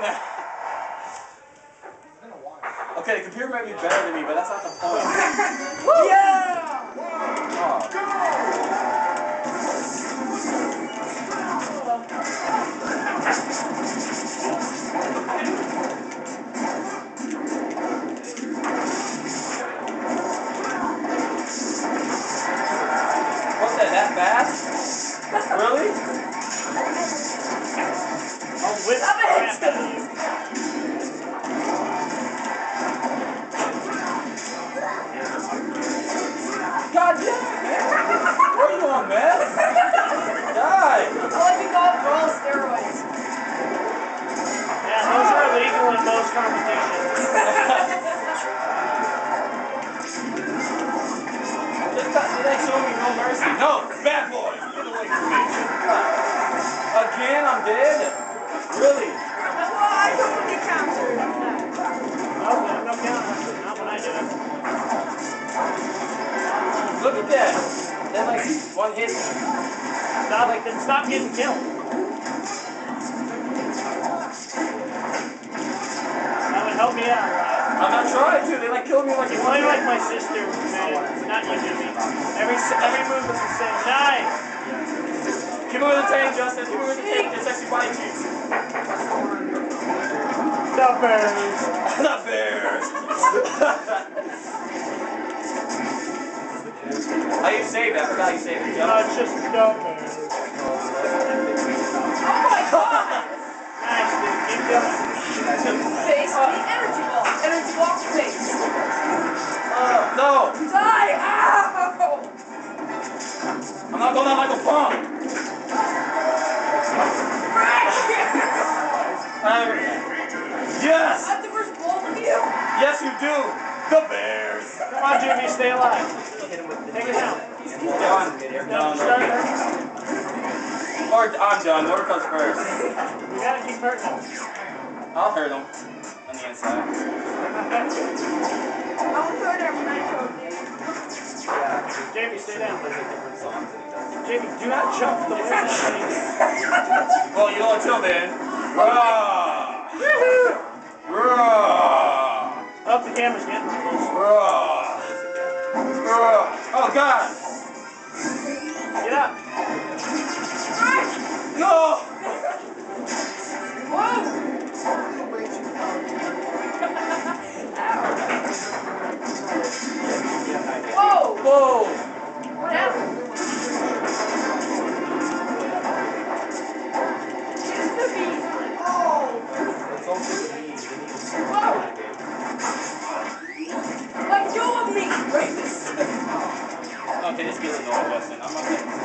that. Okay, the computer might be better than me, but that's not the point. Yeah! Oh. What's that fast? Really? I'll whip crap out of you. God damn it, man! Where are you going, man? Die! I like to go for all steroids. Yeah, those are illegal in most competitions. They show me no mercy. No, bad boy! Get away from me. Again, I'm dead? Really? Well, I don't want to get countered. Oh, no counter. Not when I do it. Look at that. They're like one hit. Stop getting killed. That would help me out, right? I'm not trying to. They like killing me like You play like my sister, man. Not you, Jimmy. Every move is the same. Nice! Keep it with the tank, Justin. Keep it with the tank. Your sexy body cheeks. The Bears. The Bears. How you save it? I forgot how you save it. No, it's just the Bears. Oh my god! Nice, dude. Keep going. Face the energy ball. Energy ball face. No. Die! Ow! I'm not going out like a pump. Yes. I have to verse both of you? Yes, you do. The Bears. Come on, Jimmy. Stay alive. Take it down. Done. Start. Or I'm done. Whatever comes first. We gotta keep hurting him. I'll hurt him on the inside. I'll hurt him when I told you. Jamie, stay down. Jamie, do not jump the way that Well, you know until then. Rah! Rah! Up, the camera's getting close. Rah! Rah! Oh God! Get up. No! Whoa! Whoa! Whoa! What happened? It's the beat. Oh! Whoa! Let go of me! Okay, this feels annoying, Justin. I'm not